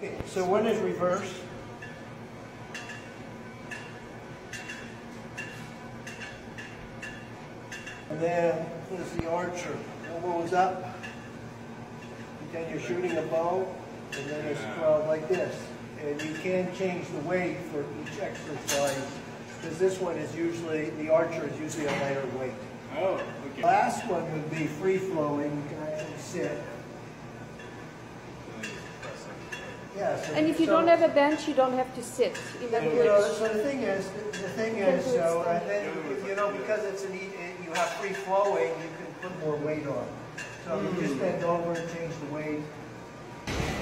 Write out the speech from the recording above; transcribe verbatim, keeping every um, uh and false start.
Okay, so one is reverse. And then there's the archer. Elbow is up. Then you're shooting a bow, and then it's twelve like this. And you can change the weight for each exercise, because this one is usually, the archer is usually a lighter weight. Oh, okay. Last one would be free flowing. You can actually sit. Yeah, so, And if you so, don't have a bench, you don't have to sit. In other you know, words, so the thing is, the thing is, so and then you know, because it's an you have free flowing, you can put more weight on. So you just bend over and change the weight.